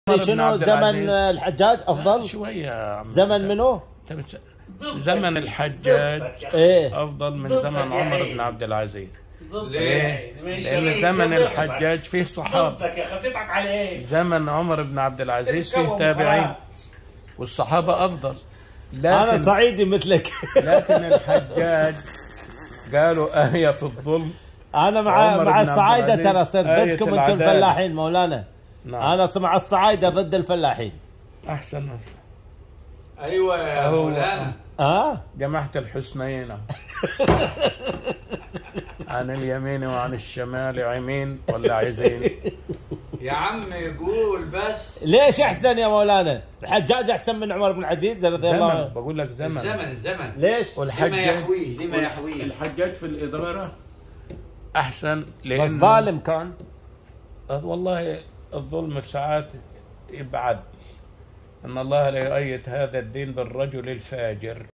شنو زمن الحجاج افضل؟ شويه زمن منو؟ زمن الحجاج ايه افضل من زمن عمر بن عبد العزيز. ليه؟ لان زمن الحجاج فيه صحابه. ضدك يا اخي بتضحك على ايه؟ زمن عمر بن عبد العزيز فيه تابعين والصحابه افضل. انا صعيدي مثلك. لكن الحجاج قالوا آية في الظلم. انا مع الصعايده ترى صرت ضدكم انتم الفلاحين مولانا. نعم. انا مع الصعايده ضد الفلاحين. احسن ناس. ايوه يا مولانا. جماعة الحسنيين عن اليمين وعن الشمال عمين ولا عزين؟ يا عم قول بس. ليش احسن يا مولانا؟ الحجاج احسن من عمر بن عزيز رضي الله عنه. بقول لك زمن. الزمن ليش؟ لما يحويه الحجاج في الإدارة احسن لانه بس ظالم كان. والله الظلم في ساعات يبعد. ان الله لا يؤيد هذا الدين بالرجل الفاجر.